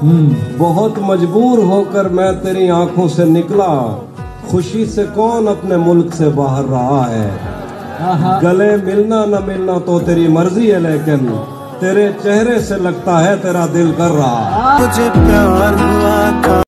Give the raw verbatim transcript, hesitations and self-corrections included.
बहुत मजबूर होकर मैं तेरी आंखों से निकला, खुशी से कौन अपने मुल्क से बाहर रहा है। गले मिलना न मिलना तो तेरी मर्जी है, लेकिन तेरे चेहरे से लगता है तेरा दिल कर रहा। मुझे प्यार हुआ था।